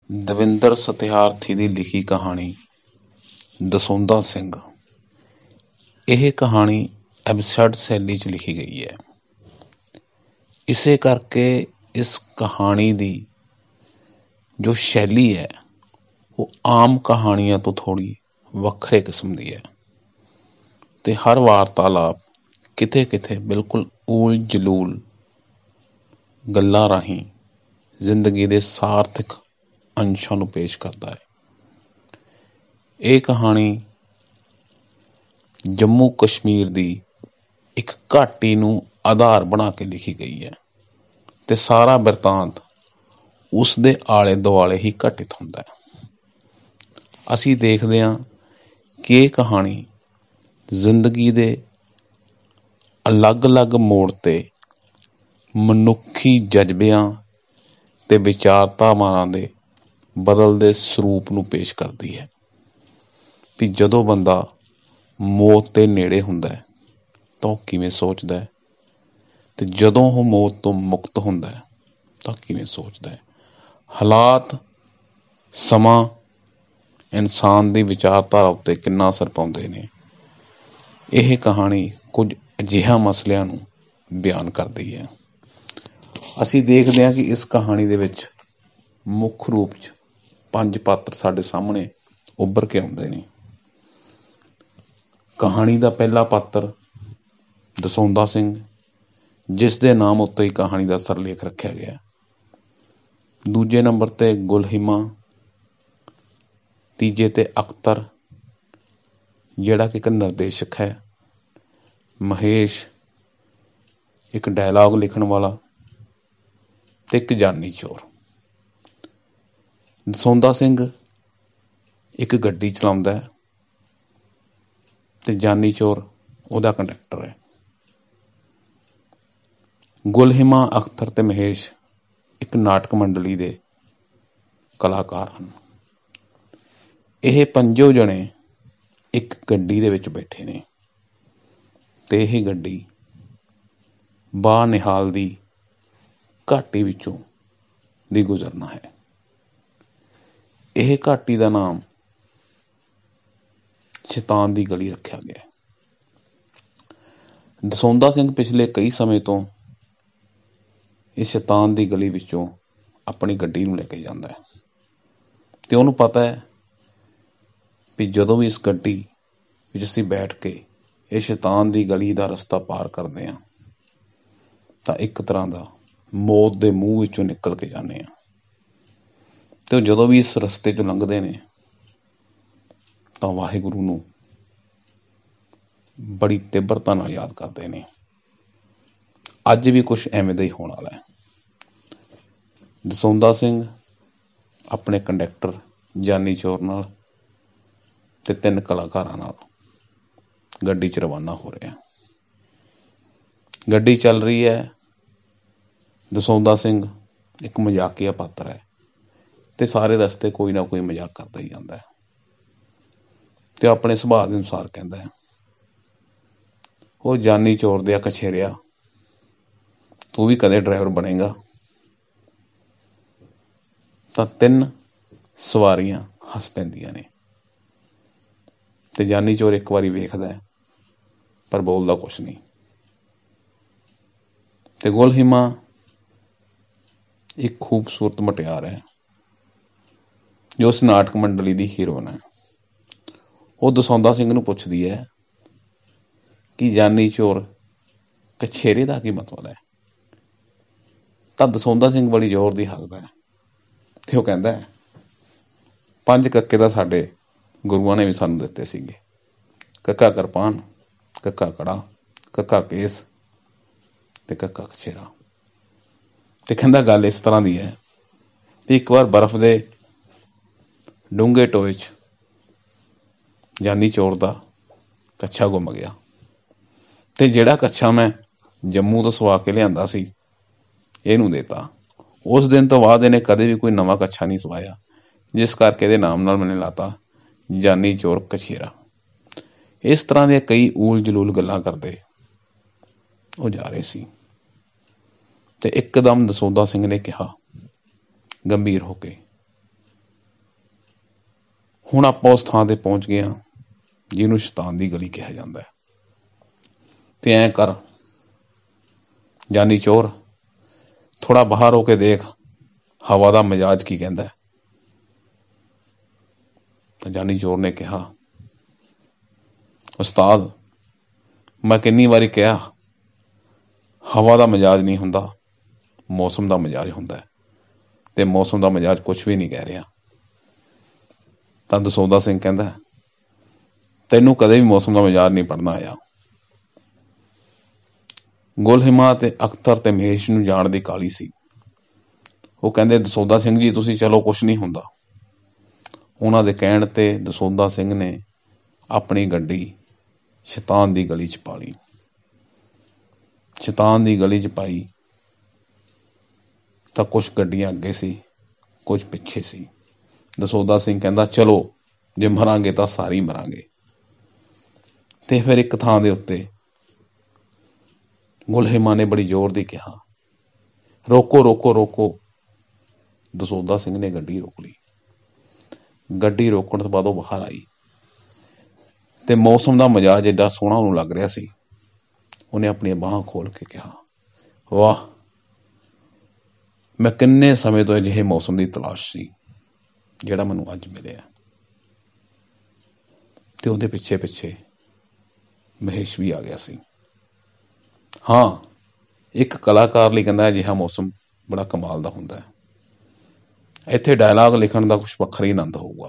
ਦਵਿੰਦਰ ਸਤਿਆਰਥੀ ਦੀ ਲਿਖੀ ਕਹਾਣੀ ਦਸੌਂਧਾ ਸਿੰਘ। ਇਹ ਕਹਾਣੀ ਐਬਸਰਡ ਸ਼ੈਲੀ 'ਚ ਲਿਖੀ ਗਈ ਹੈ। ਇਸੇ ਕਰਕੇ ਇਸ ਕਹਾਣੀ ਦੀ ਜੋ ਸ਼ੈਲੀ ਹੈ ਉਹ ਆਮ ਕਹਾਣੀਆਂ ਤੋਂ ਥੋੜ੍ਹੀ ਵੱਖਰੇ ਕਿਸਮ ਦੀ ਹੈ ਅਤੇ ਹਰ ਵਾਰਤਾਲਾਪ ਕਿਤੇ ਕਿਤੇ ਬਿਲਕੁਲ ਊਲ ਜਲੂਲ ਗੱਲਾਂ ਰਾਹੀਂ ਜ਼ਿੰਦਗੀ ਦੇ ਸਾਰਥਕ ਅੰਸ਼ਾਂ ਨੂੰ ਪੇਸ਼ ਕਰਦਾ ਹੈ। ਇਹ ਕਹਾਣੀ ਜੰਮੂ ਕਸ਼ਮੀਰ ਦੀ ਇੱਕ ਘਾਟੀ ਨੂੰ ਆਧਾਰ ਬਣਾ ਕੇ ਲਿਖੀ ਗਈ ਹੈ ਅਤੇ ਸਾਰਾ ਬਿਰਤਾਂਤ ਉਸ ਦੇ ਆਲੇ ਦੁਆਲੇ ਹੀ ਘਟਿਤ ਹੁੰਦਾ ਹੈ। ਅਸੀਂ ਦੇਖਦੇ ਹਾਂ ਕਿ ਇਹ ਕਹਾਣੀ ਜ਼ਿੰਦਗੀ ਦੇ ਅਲੱਗ-ਅਲੱਗ ਮੋੜ 'ਤੇ ਮਨੁੱਖੀ ਜਜ਼ਬਿਆਂ ਅਤੇ ਵਿਚਾਰਧਾਰਾਵਾਂ ਦੇ ਬਦਲਦੇ ਸਰੂਪ ਨੂੰ ਪੇਸ਼ ਕਰਦੀ ਹੈ ਵੀ ਜਦੋਂ ਬੰਦਾ ਮੌਤ ਦੇ ਨੇੜੇ ਹੁੰਦਾ ਹੈ ਤਾਂ ਉਹ ਕਿਵੇਂ ਸੋਚਦਾ ਹੈ ਅਤੇ ਜਦੋਂ ਉਹ ਮੌਤ ਤੋਂ ਮੁਕਤ ਹੁੰਦਾ ਹੈ ਤਾਂ ਕਿਵੇਂ ਸੋਚਦਾ ਹੈ। ਹਾਲਾਤ, ਸਮਾਂ ਇਨਸਾਨ ਦੀ ਵਿਚਾਰਧਾਰਾ ਉੱਤੇ ਕਿੰਨਾ ਅਸਰ ਪਾਉਂਦੇ ਨੇ। ਇਹ ਕਹਾਣੀ ਕੁਝ ਅਜਿਹਾ ਮਸਲਿਆਂ ਨੂੰ ਬਿਆਨ ਕਰਦੀ ਹੈ। ਅਸੀਂ ਦੇਖਦੇ ਹਾਂ ਕਿ ਇਸ ਕਹਾਣੀ ਦੇ ਵਿੱਚ ਮੁੱਖ ਰੂਪ 'ਚ 5 ਪਾਤਰ ਸਾਡੇ ਸਾਹਮਣੇ ਉੱਭਰ ਕੇ ਆਉਂਦੇ ਨੇ। ਕਹਾਣੀ ਦਾ ਪਹਿਲਾ ਪਾਤਰ ਦਸੌਂਧਾ ਸਿੰਘ, ਜਿਸ ਦੇ ਨਾਮ ਉੱਤੇ ਹੀ ਕਹਾਣੀ ਦਾ ਸਿਰਲੇਖ ਰੱਖਿਆ ਗਿਆ। ਦੂਜੇ ਨੰਬਰ 'ਤੇ ਗੁਲਹੀਮਾ, ਤੀਜੇ 'ਤੇ ਅਖਤਰ ਜਿਹੜਾ ਕਿ ਇੱਕ ਨਿਰਦੇਸ਼ਕ ਹੈ, ਮਹੇਸ਼ ਇੱਕ ਡਾਇਲਾਗ ਲਿਖਣ ਵਾਲਾ ਅਤੇ ਇੱਕ ਜਾਨੀ ਚੋਰ। ਦਸੌਂਧਾ ਸਿੰਘ ਇੱਕ ਗੱਡੀ ਚਲਾਉਂਦਾ ਹੈ ਅਤੇ ਜਾਨੀ ਚੋਰ ਉਹਦਾ ਕੰਡਕਟਰ ਹੈ। ਗੁਲਹੀਮਾ, ਅਖਤਰ ਅਤੇ ਮਹੇਸ਼ ਇੱਕ ਨਾਟਕ ਮੰਡਲੀ ਦੇ ਕਲਾਕਾਰ ਹਨ। ਇਹ ਪੰਜੋ ਜਣੇ ਇੱਕ ਗੱਡੀ ਦੇ ਵਿੱਚ ਬੈਠੇ ਨੇ ਅਤੇ ਇਹ ਗੱਡੀ ਬਾਨਿਹਾਲ ਦੀ ਘਾਟੀ ਵਿੱਚੋਂ ਦੀ ਗੁਜ਼ਰਨਾ ਹੈ। ਇਹ ਘਾਟੀ ਦਾ ਨਾਮ ਸ਼ੈਤਾਨ ਦੀ ਗਲੀ ਰੱਖਿਆ ਗਿਆ। ਦਸੌਂਧਾ ਸਿੰਘ ਪਿਛਲੇ ਕਈ ਸਮੇਂ ਤੋਂ ਇਸ ਸ਼ੈਤਾਨ ਦੀ ਗਲੀ ਵਿੱਚੋਂ ਆਪਣੀ ਗੱਡੀ ਨੂੰ ਲੈ ਕੇ ਜਾਂਦਾ ਹੈ ਅਤੇ ਉਹਨੂੰ ਪਤਾ ਹੈ ਵੀ ਜਦੋਂ ਵੀ ਇਸ ਗੱਡੀ ਵਿੱਚ ਅਸੀਂ ਬੈਠ ਕੇ ਇਹ ਸ਼ੈਤਾਨ ਦੀ ਗਲੀ ਦਾ ਰਸਤਾ ਪਾਰ ਕਰਦੇ ਹਾਂ ਤਾਂ ਇੱਕ ਤਰ੍ਹਾਂ ਦਾ ਮੌਤ ਦੇ ਮੂੰਹ ਵਿੱਚੋਂ ਨਿਕਲ ਕੇ ਜਾਂਦੇ ਹਾਂ। ਅਤੇ ਜਦੋਂ ਵੀ ਇਸ ਰਸਤੇ 'ਚੋਂ ਲੰਘਦੇ ਨੇ ਤਾਂ ਵਾਹਿਗੁਰੂ ਨੂੰ ਬੜੀ ਤੀਬਰਤਾ ਨਾਲ ਯਾਦ ਕਰਦੇ ਨੇ। ਅੱਜ ਵੀ ਕੁਛ ਐਵੇਂ ਦਾ ਹੀ ਹੋਣ ਵਾਲਾ ਹੈ। ਦਸੌਂਧਾ ਸਿੰਘ ਆਪਣੇ ਕੰਡਕਟਰ ਜਾਨੀ ਚੋਰ ਨਾਲ ਅਤੇ 3 ਕਲਾਕਾਰਾਂ ਨਾਲ ਗੱਡੀ 'ਚ ਰਵਾਨਾ ਹੋ ਰਿਹਾ। ਗੱਡੀ ਚੱਲ ਰਹੀ ਹੈ। ਦਸੌਂਧਾ ਸਿੰਘ ਇੱਕ ਮਜ਼ਾਕੀਆ ਪਾਤਰ ਹੈ ਅਤੇ ਸਾਰੇ ਰਸਤੇ ਕੋਈ ਨਾ ਕੋਈ ਮਜ਼ਾਕ ਕਰਦਾ ਹੀ ਜਾਂਦਾ ਹੈ ਅਤੇ ਆਪਣੇ ਸੁਭਾਅ ਦੇ ਅਨੁਸਾਰ ਕਹਿੰਦਾ ਹੈ, ਉਹ ਜਾਨੀ ਚੋਰ ਦਿਆ ਕਛੇਰਿਆ, ਤੂੰ ਵੀ ਕਦੇ ਡਰਾਈਵਰ ਬਣੇਗਾ। ਤਾਂ 3 ਸਵਾਰੀਆਂ ਹੱਸ ਪੈਂਦੀਆਂ ਨੇ ਅਤੇ ਜਾਨੀ ਚੋਰ ਇੱਕ ਵਾਰੀ ਵੇਖਦਾ ਹੈ ਪਰ ਬੋਲਦਾ ਕੁਛ ਨਹੀਂ। ਅਤੇ ਗੁਲਹੀਮਾ ਇੱਕ ਖੂਬਸੂਰਤ ਮੁਟਿਆਰ ਹੈ ਜੋ ਉਸ ਨਾਟਕ ਮੰਡਲੀ ਦੀ ਹੀਰੋਇਨ ਹੈ। ਉਹ ਦਸੌਂਧਾ ਸਿੰਘ ਨੂੰ ਪੁੱਛਦੀ ਹੈ ਕਿ ਜਾਨੀ ਚੋਰ ਕਛੇਰੇ ਦਾ ਕੀ ਮਤਲਬ ਹੈ। ਤਾਂ ਦਸੌਂਧਾ ਸਿੰਘ ਬੜੀ ਜ਼ੋਰ ਦੀ ਹੱਸਦਾ ਹੈ ਅਤੇ ਉਹ ਕਹਿੰਦਾ ਹੈ, 5 ਕੱਕੇ ਤਾਂ ਸਾਡੇ ਗੁਰੂਆਂ ਨੇ ਵੀ ਸਾਨੂੰ ਦਿੱਤੇ ਸੀਗੇ, ਕੱਕਾ ਕਿਰਪਾਨ, ਕੱਕਾ ਕੜਾ, ਕੱਕਾ ਕੇਸ ਅਤੇ ਕੱਕਾ ਕਛੇਰਾ। ਅਤੇ ਕਹਿੰਦਾ ਗੱਲ ਇਸ ਤਰ੍ਹਾਂ ਦੀ ਹੈ ਵੀ ਇੱਕ ਵਾਰ ਬਰਫ਼ ਦੇ ਡੂੰਘੇ ਟੋਏ 'ਚ ਜਾਨੀ ਚੋਰ ਦਾ ਕੱਛਾ ਗੁੰਮ ਗਿਆ ਅਤੇ ਜਿਹੜਾ ਕੱਛਾ ਮੈਂ ਜੰਮੂ ਤੋਂ ਸਵਾ ਕੇ ਲਿਆਂਦਾ ਸੀ ਇਹਨੂੰ ਦੇਤਾ। ਉਸ ਦਿਨ ਤੋਂ ਬਾਅਦ ਇਹਨੇ ਕਦੇ ਵੀ ਕੋਈ ਨਵਾਂ ਕੱਛਾ ਨਹੀਂ ਸਵਾਇਆ, ਜਿਸ ਕਰਕੇ ਇਹਦੇ ਨਾਮ ਨਾਲ ਮੈਨੇ ਲਾਤਾ ਜਾਨੀ ਚੋਰ ਕਛੇਰਾ। ਇਸ ਤਰ੍ਹਾਂ ਦੀਆਂ ਕਈ ਊਲ ਜਲੂਲ ਗੱਲਾਂ ਕਰਦੇ ਉਹ ਜਾ ਰਹੇ ਸੀ ਅਤੇ ਇੱਕਦਮ ਦਸੌਂਧਾ ਸਿੰਘ ਨੇ ਕਿਹਾ ਗੰਭੀਰ ਹੋ ਕੇ, ਹੁਣ ਆਪਾਂ ਉਸ ਥਾਂ ਤੇ ਪਹੁੰਚ ਗਏ ਹਾਂ ਜਿਹਨੂੰ ਸ਼ੈਤਾਨ ਦੀ ਗਲੀ ਕਿਹਾ ਜਾਂਦਾ ਹੈ। ਤੇ ਐਂ ਕਰ ਜਾਨੀ ਚੋਰ, ਥੋੜਾ ਬਾਹਰ ਹੋ ਕੇ ਦੇਖ ਹਵਾ ਦਾ ਮਿਜਾਜ ਕੀ ਕਹਿੰਦਾ ਹੈ। ਤਾਂ ਜਾਨੀ ਚੋਰ ਨੇ ਕਿਹਾ, ਉਸਤਾਦ ਮੈਂ ਕਿੰਨੀ ਵਾਰੀ ਕਿਹਾ ਹਵਾ ਦਾ ਮਿਜਾਜ ਨਹੀਂ ਹੁੰਦਾ, ਮੌਸਮ ਦਾ ਮਿਜਾਜ ਹੁੰਦਾ ਹੈ, ਤੇ ਮੌਸਮ ਦਾ ਮਿਜਾਜ ਕੁਛ ਵੀ ਨਹੀਂ ਕਹਿ ਰਿਹਾ। ਤਾਂ ਦਸੌਂਧਾ ਸਿੰਘ ਕਹਿੰਦਾ, ਤੈਨੂੰ ਕਦੇ ਵੀ ਮੌਸਮ ਦਾ ਮਿਜਾਜ ਨਹੀਂ ਪੜ੍ਹਨਾ ਆਇਆ। ਗੁਲਹਿਮਾ ਤੇ ਅਖਤਰ ਤੇ ਮਹੇਸ਼ ਨੂੰ ਜਾਣ ਦੀ ਕਾਹਲੀ ਸੀ। ਉਹ ਕਹਿੰਦੇ, ਦਸੌਂਧਾ ਸਿੰਘ ਜੀ ਤੁਸੀਂ ਚਲੋ, ਕੁਛ ਨਹੀਂ ਹੁੰਦਾ। ਉਹਨਾਂ ਦੇ ਕਹਿਣ ਤੇ ਦਸੌਂਧਾ ਸਿੰਘ ਨੇ ਆਪਣੀ ਗੱਡੀ ਸ਼ੈਤਾਨ ਦੀ ਗਲੀ 'ਚ ਪਾ ਲਈ। ਸ਼ੈਤਾਨ ਦੀ ਗਲੀ 'ਚ ਪਾਈ ਤਾਂ ਕੁਛ ਗੱਡੀਆਂ ਅੱਗੇ ਸੀ, ਕੁਝ ਪਿੱਛੇ ਸੀ। ਦਸੌਂਧਾ ਸਿੰਘ ਕਹਿੰਦਾ, ਚਲੋ ਜੇ ਮਰਾਂਗੇ ਤਾਂ ਸਾਰੇ ਹੀ ਮਰਾਂਗੇ। ਤੇ ਫਿਰ ਇੱਕ ਥਾਂ ਦੇ ਉੱਤੇ ਗੁਲਹਿਮਾ ਨੇ ਬੜੀ ਜ਼ੋਰ ਦੀ ਕਿਹਾ, ਰੋਕੋ ਰੋਕੋ ਰੋਕੋ। ਦਸੌਂਧਾ ਸਿੰਘ ਨੇ ਗੱਡੀ ਰੋਕ ਲਈ। ਗੱਡੀ ਰੋਕਣ ਤੋਂ ਬਾਅਦ ਉਹ ਬਾਹਰ ਆਈ ਤੇ ਮੌਸਮ ਦਾ ਮਿਜਾਜ ਏਡਾ ਸੋਹਣਾ ਉਹਨੂੰ ਲੱਗ ਰਿਹਾ ਸੀ। ਉਹਨੇ ਆਪਣੀਆਂ ਬਾਹਾਂ ਖੋਲ ਕੇ ਕਿਹਾ, ਵਾਹ, ਮੈਂ ਕਿੰਨੇ ਸਮੇਂ ਤੋਂ ਅਜਿਹੇ ਮੌਸਮ ਦੀ ਤਲਾਸ਼ ਸੀ ਜਿਹੜਾ ਮੈਨੂੰ ਅੱਜ ਮਿਲਿਆ। ਤੇ ਉਹਦੇ ਪਿੱਛੇ ਪਿੱਛੇ ਮਹੇਸ਼ ਵੀ ਆ ਗਿਆ ਸੀ। ਹਾਂ, ਇੱਕ ਕਲਾਕਾਰ ਲਈ ਕਹਿੰਦਾ ਅਜਿਹਾ ਮੌਸਮ ਬੜਾ ਕਮਾਲ ਦਾ ਹੁੰਦਾ ਹੈ। ਇੱਥੇ ਡਾਇਲਾਗ ਲਿਖਣ ਦਾ ਕੁਛ ਵੱਖਰਾ ਹੀ ਆਨੰਦ ਹੋਊਗਾ।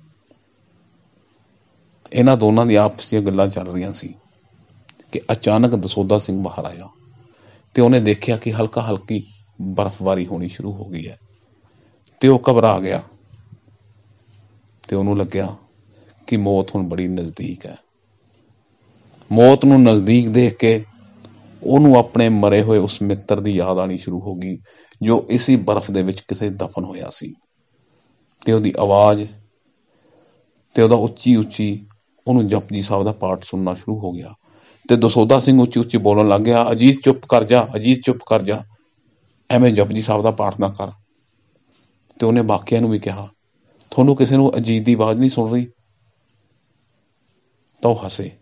ਇਹਨਾਂ ਦੋਨਾਂ ਦੀ ਆਪਸ ਦੀਆਂ ਗੱਲਾਂ ਚੱਲ ਰਹੀਆਂ ਸੀ ਕਿ ਅਚਾਨਕ ਦਸੌਂਧਾ ਸਿੰਘ ਬਾਹਰ ਆਇਆ ਤੇ ਉਹਨੇ ਦੇਖਿਆ ਕਿ ਹਲਕਾ ਹਲਕੀ ਬਰਫ਼ਬਾਰੀ ਹੋਣੀ ਸ਼ੁਰੂ ਹੋ ਗਈ ਹੈ। ਤੇ ਉਹ ਘਬਰਾ ਗਿਆ ਤੇ ਉਹਨੂੰ ਲੱਗਿਆ ਕਿ ਮੌਤ ਹੁਣ ਬੜੀ ਨਜ਼ਦੀਕ ਹੈ। ਮੌਤ ਨੂੰ ਨਜ਼ਦੀਕ ਦੇਖ ਕੇ ਉਹਨੂੰ ਆਪਣੇ ਮਰੇ ਹੋਏ ਉਸ ਮਿੱਤਰ ਦੀ ਯਾਦ ਆਉਣੀ ਸ਼ੁਰੂ ਹੋ ਗਈ ਜੋ ਇਸੀ ਬਰਫ਼ ਦੇ ਵਿੱਚ ਕਿਸੇ ਦਫਨ ਹੋਇਆ ਸੀ। ਤੇ ਉਹਦੀ ਆਵਾਜ਼ ਤੇ ਉਹਦਾ ਉੱਚੀ ਉੱਚੀ ਉਹਨੂੰ ਜਪਜੀ ਸਾਹਿਬ ਦਾ ਪਾਠ ਸੁਣਨਾ ਸ਼ੁਰੂ ਹੋ ਗਿਆ। ਤੇ ਦਸੌਂਧਾ ਸਿੰਘ ਉੱਚੀ ਉੱਚੀ ਬੋਲਣ ਲੱਗ ਗਿਆ, ਅਜੀਤ ਚੁੱਪ ਕਰ ਜਾ, ਅਜੀਤ ਚੁੱਪ ਕਰ ਜਾ, ਐਵੇਂ ਜਪਜੀ ਸਾਹਿਬ ਦਾ ਪਾਠ ਨਾ ਕਰ। ਤੇ ਉਹਨੇ ਬਾਕੀਆਂ ਨੂੰ ਵੀ ਕਿਹਾ, ਤੁਹਾਨੂੰ ਕਿਸੇ ਨੂੰ ਅਜੀਤ ਦੀ ਆਵਾਜ਼ ਨਹੀਂ ਸੁਣ ਰਹੀ? ਤਾਂ ਉਹ ਹੱਸੇ।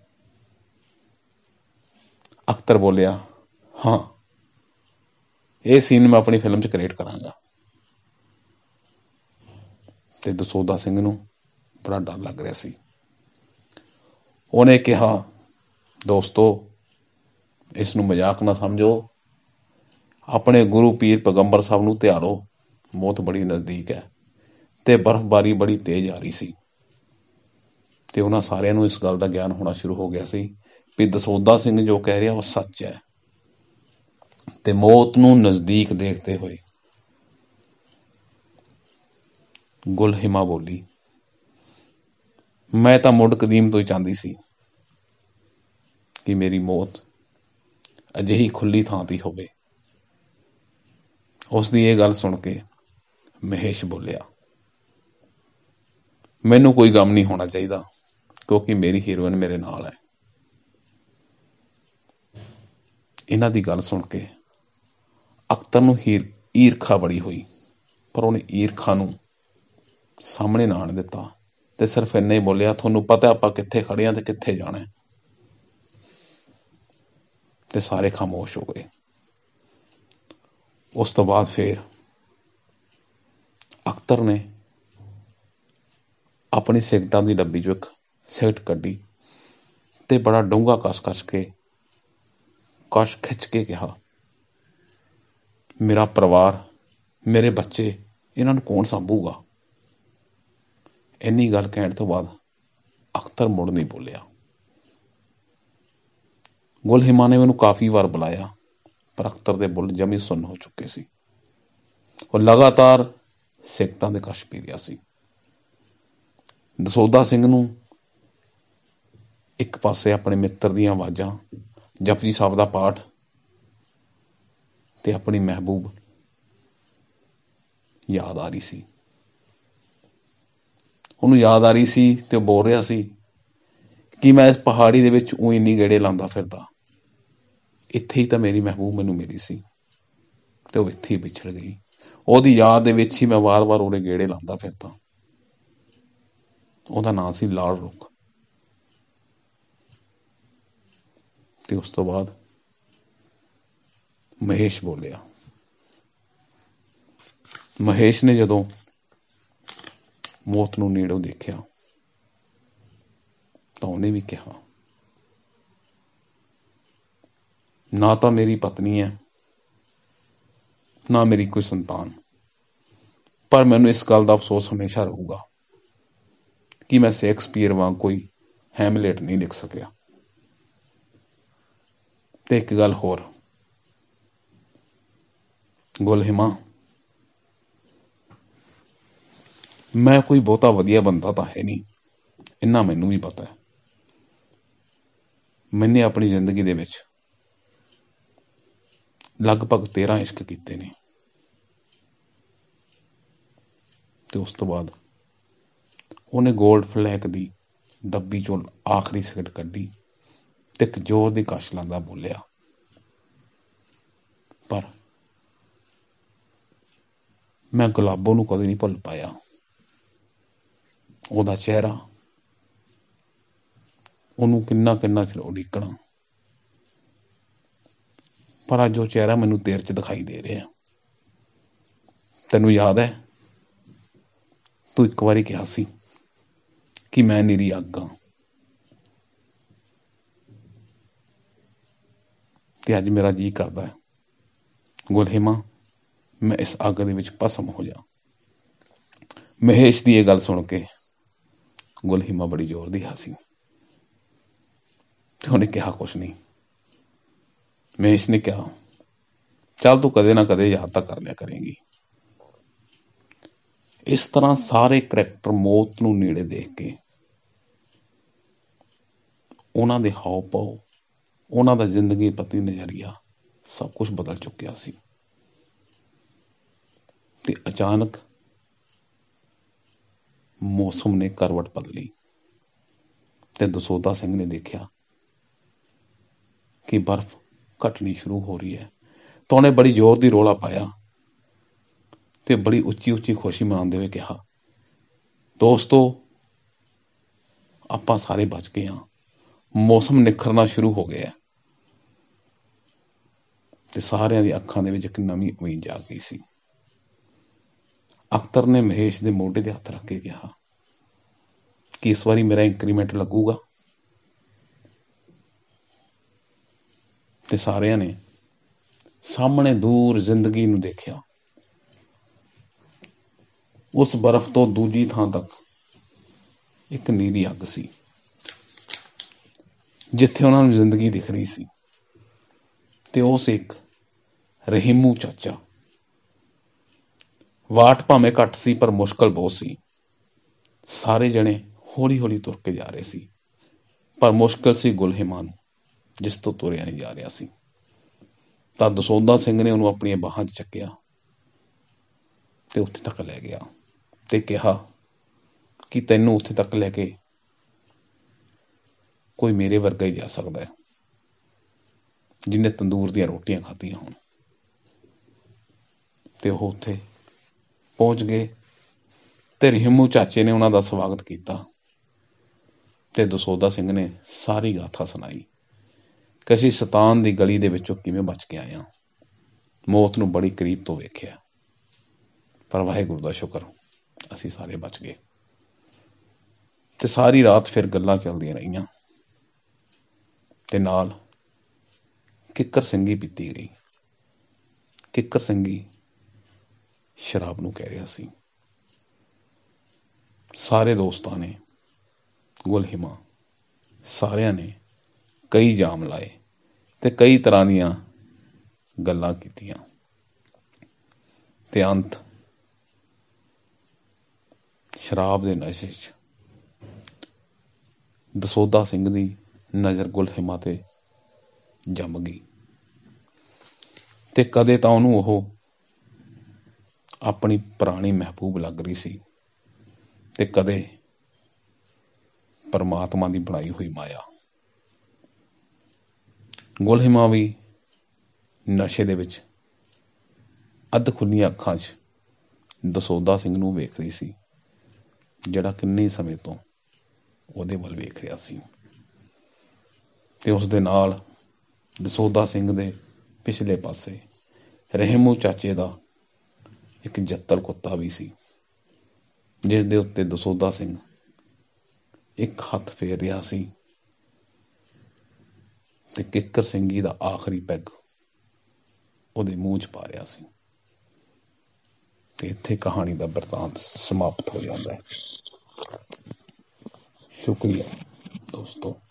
ਅਖਤਰ ਬੋਲਿਆ, ਹਾਂ, ਇਹ ਸੀਨ ਮੈਂ ਆਪਣੀ ਫਿਲਮ 'ਚ ਕ੍ਰੀਏਟ ਕਰਾਂਗਾ। ਤੇ ਦਸੌਂਧਾ ਸਿੰਘ ਨੂੰ ਬੜਾ ਡਰ ਲੱਗ ਰਿਹਾ ਸੀ। ਉਹਨੇ ਕਿਹਾ, ਦੋਸਤੋ ਇਸ ਨੂੰ ਮਜ਼ਾਕ ਨਾ ਸਮਝੋ, ਆਪਣੇ ਗੁਰੂ ਪੀਰ ਪੈਗੰਬਰ ਸਾਹਿਬ ਨੂੰ ਧਿਆਰੋ, ਮੌਤ ਬੜੀ ਨਜ਼ਦੀਕ ਹੈ। ਤੇ ਬਰਫ਼ਬਾਰੀ ਬੜੀ ਤੇਜ਼ ਆ ਰਹੀ ਸੀ ਤੇ ਉਹਨਾਂ ਸਾਰਿਆਂ ਨੂੰ ਇਸ ਗੱਲ ਦਾ ਗਿਆਨ ਹੋਣਾ ਸ਼ੁਰੂ ਹੋ ਗਿਆ ਸੀ ਵੀ ਦਸੌਂਧਾ ਸਿੰਘ ਜੋ ਕਹਿ ਰਿਹਾ ਉਹ ਸੱਚ ਹੈ। ਤੇ ਮੌਤ ਨੂੰ ਨਜ਼ਦੀਕ ਦੇਖਦੇ ਹੋਏ ਗੁਲਹਿਮਾ ਬੋਲੀ, ਮੈਂ ਤਾਂ ਮੁੱਢ ਕਦੀਮ ਤੋਂ ਹੀ ਚਾਹੁੰਦੀ ਸੀ ਕਿ ਮੇਰੀ ਮੌਤ ਅਜਿਹੀ ਖੁੱਲੀ ਥਾਂ ਤੇ ਹੋਵੇ। ਉਸ ਦੀ ਇਹ ਗੱਲ ਸੁਣ ਕੇ ਮਹੇਸ਼ ਬੋਲਿਆ, ਮੈਨੂੰ ਕੋਈ ਗਮ ਨਹੀਂ ਹੋਣਾ ਚਾਹੀਦਾ ਕਿਉਂਕਿ ਮੇਰੀ ਹੀਰੋਇਨ ਮੇਰੇ ਨਾਲ ਹੈ। ਇਹਨਾਂ ਦੀ ਗੱਲ ਸੁਣ ਕੇ ਅਖਤਰ ਨੂੰ ਈਰਖਾ ਬੜੀ ਹੋਈ, ਪਰ ਉਹਨੇ ਈਰਖਾ ਨੂੰ ਸਾਹਮਣੇ ਨਾ ਆਣ ਦਿੱਤਾ ਤੇ ਸਿਰਫ ਇੰਨਾ ਹੀ ਬੋਲਿਆ, ਤੁਹਾਨੂੰ ਪਤਾ ਆਪਾਂ ਕਿੱਥੇ ਖੜੇ ਹਾਂ ਤੇ ਕਿੱਥੇ ਜਾਣਾ। ਤੇ ਸਾਰੇ ਖਾਮੋਸ਼ ਹੋ ਗਏ। ਉਸ ਤੋਂ ਬਾਅਦ ਫਿਰ ਅਖਤਰ ਨੇ ਆਪਣੀ ਸਿਗਰਟਾਂ ਦੀ ਡੱਬੀ ਚੋਂ ਇੱਕ ਸਿਗਰਟ ਕੱਢੀ ਤੇ ਬੜਾ ਡੂੰਘਾ ਕਸ਼ ਖਿੱਚ ਕੇ ਕਿਹਾ, ਮੇਰਾ ਪਰਿਵਾਰ, ਮੇਰੇ ਬੱਚੇ, ਇਹਨਾਂ ਨੂੰ ਕੌਣ ਸਾਂਭੂਗਾ? ਇੰਨੀ ਗੱਲ ਕਹਿਣ ਤੋਂ ਬਾਅਦ ਅਖਤਰ ਮੁੜ ਨਹੀਂ ਬੋਲਿਆ। ਗੁਲਹਿਮਾ ਨੇ ਮੈਨੂੰ ਕਾਫੀ ਵਾਰ ਬੁਲਾਇਆ ਪਰ ਅਖਤਰ ਦੇ ਬੁੱਲ ਜਮੀ ਸੁੰਨ ਹੋ ਚੁੱਕੇ ਸੀ। ਉਹ ਲਗਾਤਾਰ ਸਿਗਰਟਾਂ ਦੇ ਕਸ਼ ਪੀ ਰਿਹਾ ਸੀ। ਦਸੌਂਧਾ ਸਿੰਘ ਨੂੰ ਇੱਕ ਪਾਸੇ ਆਪਣੇ ਮਿੱਤਰ ਦੀਆਂ ਆਵਾਜ਼ਾਂ, ਜਪਜੀ ਸਾਹਿਬ ਦਾ ਪਾਠ ਤੇ ਆਪਣੀ ਮਹਿਬੂਬ ਯਾਦ ਆ ਰਹੀ ਸੀ। ਉਹਨੂੰ ਯਾਦ ਆ ਰਹੀ ਸੀ ਤੇ ਉਹ ਬੋਲ ਰਿਹਾ ਸੀ ਕਿ ਮੈਂ ਇਸ ਪਹਾੜੀ ਦੇ ਵਿੱਚ ਊਂ ਇੰਨੀ ਗੇੜੇ ਲਾਉਂਦਾ ਫਿਰਦਾ, ਇੱਥੇ ਹੀ ਤਾਂ ਮੇਰੀ ਮਹਿਬੂਬ ਮੈਨੂੰ ਮਿਲੀ ਸੀ ਤੇ ਉਹ ਇੱਥੇ ਹੀ ਵਿਛੜ ਗਈ। ਉਹਦੀ ਯਾਦ ਦੇ ਵਿੱਚ ਹੀ ਮੈਂ ਵਾਰ-ਵਾਰ ਉਹਦੇ ਗੇੜੇ ਲਾਉਂਦਾ ਫਿਰਦਾ। ਉਹਦਾ ਨਾਂ ਸੀ ਲਾਲ ਰੁੱਖ। ਤੇ ਉਸ ਤੋਂ ਬਾਅਦ ਮਹੇਸ਼ ਬੋਲਿਆ। ਮਹੇਸ਼ ਨੇ ਜਦੋਂ ਮੌਤ ਨੂੰ ਨੇੜੋਂ ਦੇਖਿਆ ਤਾਂ ਉਹਨੇ ਵੀ ਕਿਹਾ, ਨਾ ਤਾਂ ਮੇਰੀ ਪਤਨੀ ਹੈ, ਨਾ ਮੇਰੀ ਕੋਈ ਸੰਤਾਨ, ਪਰ ਮੈਨੂੰ ਇਸ ਗੱਲ ਦਾ ਅਫਸੋਸ ਹਮੇਸ਼ਾ ਰਹੂਗਾ ਕਿ ਮੈਂ ਸ਼ੇਕਸਪੀਅਰ ਵਾਂਗ ਕੋਈ ਹੈਮਲੇਟ ਨਹੀਂ ਲਿਖ ਸਕਿਆ। ਤੇ ਇੱਕ ਗੱਲ ਹੋਰ, ਗੁਲਹਿਮਾ, ਮੈਂ ਕੋਈ ਬਹੁਤਾ ਵਧੀਆ ਬੰਦਾ ਤਾਂ ਹੈ ਨਹੀਂ, ਇੰਨਾ ਮੈਨੂੰ ਵੀ ਪਤਾ ਹੈ। ਮੈਨੇ ਆਪਣੀ ਜ਼ਿੰਦਗੀ ਦੇ ਵਿੱਚ ਲਗਭਗ 13 ਇਸ਼ਕ ਕੀਤੇ ਨੇ। ਤੇ ਉਸ ਤੋਂ ਬਾਅਦ ਉਹਨੇ ਗੋਲਡ ਫਲੈਕ ਦੀ ਡੱਬੀ ਚੋਂ ਆਖਰੀ ਸਿਗਰਟ ਕੱਢੀ ਤੇ ਇੱਕ ਜ਼ੋਰ ਦੀ ਕਸ਼ ਲਾਂਦਾ ਬੋਲਿਆ, ਪਰ ਮੈਂ ਗੁਲਾਬੋ ਨੂੰ ਕਦੇ ਨਹੀਂ ਭੁੱਲ ਪਾਇਆ। ਉਹਦਾ ਚਿਹਰਾ, ਉਹਨੂੰ ਕਿੰਨਾ ਕਿੰਨਾ ਚਿਰ ਉਡੀਕਣਾ, ਪਰ ਅੱਜ ਉਹ ਚਿਹਰਾ ਮੈਨੂੰ ਦੇਰ ਚ ਦਿਖਾਈ ਦੇ ਰਿਹਾ। ਤੈਨੂੰ ਯਾਦ ਹੈ, ਤੂੰ ਇੱਕ ਵਾਰੀ ਕਿਹਾ ਸੀ ਕਿ ਮੈਂ ਨਿਰੀ ਅੱਗ ਹਾਂ, ਤੇ ਅੱਜ ਮੇਰਾ ਜੀਅ ਕਰਦਾ ਹੈ ਗੁਲਹਿਮਾ, ਮੈਂ ਇਸ ਅੱਗ ਦੇ ਵਿੱਚ ਭਸਮ ਹੋ ਜਾ। ਮਹੇਸ਼ ਦੀ ਇਹ ਗੱਲ ਸੁਣ ਕੇ ਗੁਲਹਿਮਾ ਬੜੀ ਜ਼ੋਰ ਦੀ ਹੱਸੀ ਤੇ ਉਹਨੇ ਕਿਹਾ ਕੁਛ ਨਹੀਂ। ਮਹੇਸ਼ ਨੇ ਕਿਹਾ, ਚੱਲ ਤੂੰ ਕਦੇ ਨਾ ਕਦੇ ਯਾਦ ਤਾਂ ਕਰ ਲਿਆ ਕਰੇਂਗੀ। ਇਸ ਤਰ੍ਹਾਂ ਸਾਰੇ ਕਰੈਕਟਰ ਮੌਤ ਨੂੰ ਨੇੜੇ ਦੇਖ ਕੇ ਉਹਨਾਂ ਦੇ ਹਾਵ ਭਾਵ, ਉਹਨਾਂ ਦਾ ਜ਼ਿੰਦਗੀ ਪ੍ਰਤੀ ਨਜ਼ਰੀਆ ਸਭ ਕੁਝ ਬਦਲ ਚੁੱਕਿਆ ਸੀ। ਤੇ ਅਚਾਨਕ ਮੌਸਮ ਨੇ ਕਰਵਟ ਬਦਲੀ ਤੇ ਦਸੌਂਧਾ ਸਿੰਘ ਨੇ ਦੇਖਿਆ ਕਿ ਬਰਫ਼ ਘਟਣੀ ਸ਼ੁਰੂ ਹੋ ਰਹੀ ਹੈ। ਤਾਂ ਉਹਨੇ ਬੜੀ ਜ਼ੋਰ ਦੀ ਰੌਲਾ ਪਾਇਆ ਤੇ ਬੜੀ ਉੱਚੀ ਉੱਚੀ ਖੁਸ਼ੀ ਮਨਾਉਂਦੇ ਹੋਏ ਕਿਹਾ, ਦੋਸਤੋ, ਆਪਾਂ ਸਾਰੇ ਬਚ ਗਏ ਹਾਂ, ਮੌਸਮ ਨਿਖਰਨਾ ਸ਼ੁਰੂ ਹੋ ਗਿਆ। ਤੇ ਸਾਰਿਆਂ ਦੀ ਅੱਖਾਂ ਦੇ ਵਿੱਚ ਇੱਕ ਨਵੀਂ ਉਮੀਦ ਜਾਗ ਗਈ ਸੀ। ਅਖਤਰ ਨੇ ਮਹੇਸ਼ ਦੇ ਮੋਢੇ ਤੇ ਹੱਥ ਰੱਖ ਕੇ ਕਿਹਾ ਕਿ ਇਸ ਵਾਰੀ ਮੇਰਾ ਇੰਕਰੀਮੈਂਟ ਲੱਗੂਗਾ। ਤੇ ਸਾਰਿਆਂ ਨੇ ਸਾਹਮਣੇ ਦੂਰ ਜ਼ਿੰਦਗੀ ਨੂੰ ਦੇਖਿਆ। ਉਸ ਬਰਫ਼ ਤੋਂ ਦੂਜੀ ਥਾਂ ਤੱਕ ਇੱਕ ਨੀਲੀ ਅੱਗ ਸੀ, ਜਿੱਥੇ ਉਹਨਾਂ ਨੂੰ ਜ਼ਿੰਦਗੀ ਦਿਖ ਰਹੀ ਸੀ। ਤੇ ਉਹ ਸੀ ਇੱਕ ਰਹੀਮੂ ਚਾਚਾ। ਵਾਟ ਭਾਵੇਂ ਘੱਟ ਸੀ ਪਰ ਮੁਸ਼ਕਲ ਬਹੁਤ ਸੀ। ਸਾਰੇ ਜਣੇ ਹੌਲੀ ਹੌਲੀ ਤੁਰ ਕੇ ਜਾ ਰਹੇ ਸੀ, ਪਰ ਮੁਸ਼ਕਲ ਸੀ ਗੁਲਹਿਮਾ ਨੂੰ, ਜਿਸ ਤੋਂ ਤੁਰਿਆ ਨਹੀਂ ਜਾ ਰਿਹਾ ਸੀ। ਤਾਂ ਦਸੌਂਧਾ ਸਿੰਘ ਨੇ ਉਹਨੂੰ ਆਪਣੀਆਂ ਬਾਹਾਂ 'ਚ ਚੱਕਿਆ ਤੇ ਉੱਥੇ ਤੱਕ ਲੈ ਗਿਆ ਤੇ ਕਿਹਾ ਕਿ ਤੈਨੂੰ ਉੱਥੇ ਤੱਕ ਲੈ ਕੇ ਕੋਈ ਮੇਰੇ ਵਰਗਾ ਹੀ ਜਾ ਸਕਦਾ ਹੈ, ਜਿਹਨੇ ਤੰਦੂਰ ਦੀਆਂ ਰੋਟੀਆਂ ਖਾਧੀਆਂ ਹੋਣ। ਤੇ ਉਹ ਉੱਥੇ ਪਹੁੰਚ ਗਏ ਤੇ ਰਹੀਮੂ ਚਾਚੇ ਨੇ ਉਹਨਾਂ ਦਾ ਸਵਾਗਤ ਕੀਤਾ ਤੇ ਦਸੌਂਧਾ ਸਿੰਘ ਨੇ ਸਾਰੀ ਗਾਥਾ ਸੁਣਾਈ ਕਿ ਅਸੀਂ ਸ਼ੈਤਾਨ ਦੀ ਗਲੀ ਦੇ ਵਿੱਚੋਂ ਕਿਵੇਂ ਬਚ ਕੇ ਆਏ ਹਾਂ, ਮੌਤ ਨੂੰ ਬੜੀ ਕਰੀਬ ਤੋਂ ਵੇਖਿਆ, ਪਰ ਵਾਹਿਗੁਰੂ ਦਾ ਸ਼ੁਕਰ ਅਸੀਂ ਸਾਰੇ ਬਚ ਗਏ। ਤੇ ਸਾਰੀ ਰਾਤ ਫਿਰ ਗੱਲਾਂ ਚੱਲਦੀਆਂ ਰਹੀਆਂ ਤੇ ਨਾਲ ਕਿੱਕਰ ਸਿੰਘੀ ਪੀਤੀ ਗਈ। ਕਿੱਕਰ ਸਿੰਘੀ ਸ਼ਰਾਬ ਨੂੰ ਕਹਿ ਰਿਹਾ ਸੀ। ਸਾਰੇ ਦੋਸਤਾਂ ਨੇ, ਗੁਲਹਿਮਾ, ਸਾਰਿਆਂ ਨੇ ਕਈ ਜਾਮ ਲਾਏ ਤੇ ਕਈ ਤਰ੍ਹਾਂ ਦੀਆਂ ਗੱਲਾਂ ਕੀਤੀਆਂ ਤੇ ਅੰਤ ਸ਼ਰਾਬ ਦੇ ਨਸ਼ੇ 'ਚ ਦਸੌਂਧਾ ਸਿੰਘ ਦੀ ਨਜ਼ਰ ਗੁਲਹਿਮਾ ਤੇ ਜੰਮ ਗਈ ਤੇ ਕਦੇ ਤਾਂ ਉਹਨੂੰ ਉਹ ਆਪਣੀ ਪੁਰਾਣੀ ਮਹਿਬੂਬ ਲੱਗ ਰਹੀ ਸੀ ਤੇ ਕਦੇ ਪਰਮਾਤਮਾ ਦੀ ਬਣਾਈ ਹੋਈ ਮਾਇਆ। ਗੁਲਹਿਮਾ ਵੀ ਨਸ਼ੇ ਦੇ ਵਿੱਚ ਅੱਧ ਖੁੱਲੀਆਂ ਅੱਖਾਂ 'ਚ ਦਸੌਂਧਾ ਸਿੰਘ ਨੂੰ ਵੇਖ ਰਹੀ ਸੀ, ਜਿਹੜਾ ਕਿੰਨੇ ਸਮੇਂ ਤੋਂ ਉਹਦੇ ਵੱਲ ਵੇਖ ਰਿਹਾ ਸੀ ਤੇ ਉਸ ਦੇ ਨਾਲ ਦਸੌਂਧਾ ਸਿੰਘ ਦੇ ਪਿਛਲੇ ਪਾਸੇ ਰਹਿਮੂ ਚਾਚੇ ਦਾ ਇੱਕ ਜੱਤਲ ਕੁੱਤਾ ਵੀ ਸੀ, ਜਿਸ ਦੇ ਉੱਤੇ ਦਸੌਂਧਾ ਸਿੰਘ ਇੱਕ ਹੱਥ ਫੇਰ ਰਿਹਾ ਸੀ ਤੇ ਕਿੱਕਰ ਸਿੰਘੀ ਦਾ ਆਖਰੀ ਪੈਗ ਉਹਦੇ ਮੂੰਹ 'ਚ ਪਾ ਰਿਹਾ ਸੀ। ਤੇ ਇੱਥੇ ਕਹਾਣੀ ਦਾ ਬਿਰਤਾਂਤ ਸਮਾਪਤ ਹੋ ਜਾਂਦਾ ਹੈ। ਸ਼ੁਕਰੀਆ ਦੋਸਤੋ।